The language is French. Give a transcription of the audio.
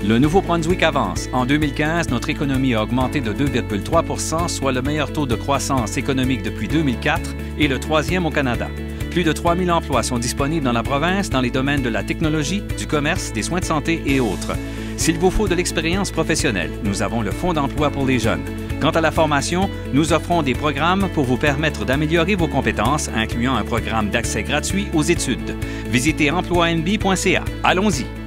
Le Nouveau-Brunswick avance. En 2015, notre économie a augmenté de 2,3 %, soit le meilleur taux de croissance économique depuis 2004 et le troisième au Canada. Plus de 3 000 emplois sont disponibles dans la province dans les domaines de la technologie, du commerce, des soins de santé et autres. S'il vous faut de l'expérience professionnelle, nous avons le Fonds d'emploi pour les jeunes. Quant à la formation, nous offrons des programmes pour vous permettre d'améliorer vos compétences, incluant un programme d'accès gratuit aux études. Visitez emploinb.ca. Allons-y!